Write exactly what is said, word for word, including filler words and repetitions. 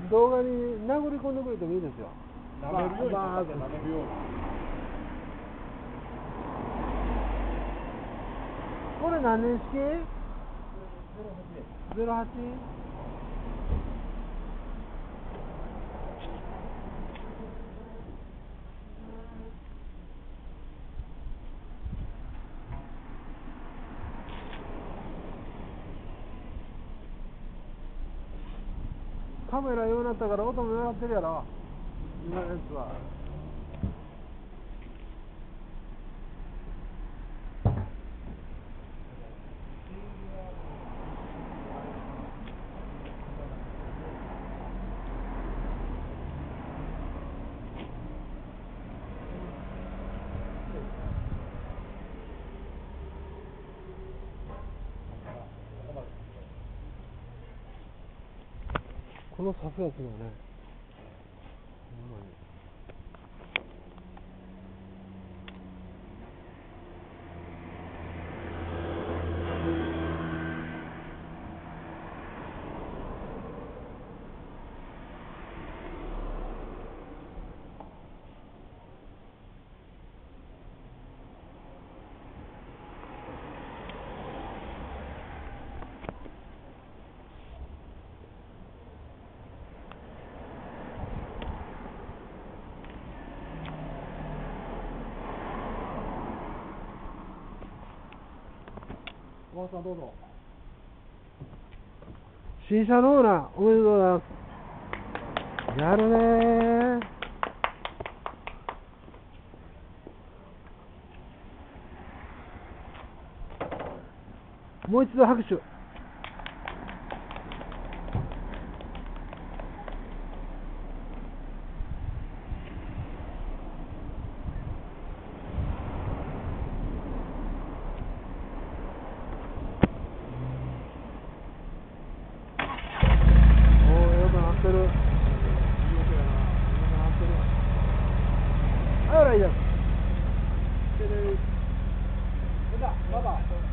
動画に殴り込んでくれてもいいですよ。 舐めるように、 まあ、 舐めるように。 これ何年式？ゼロはち？カメラようなったから音もようなってるやろ、今のやつは。この刺すやつがね、ほんまに小川さんどうぞ。 新車のオーナーおめでとうございます。やるねー。もう一度拍手。Ahora ya. Venga, papá.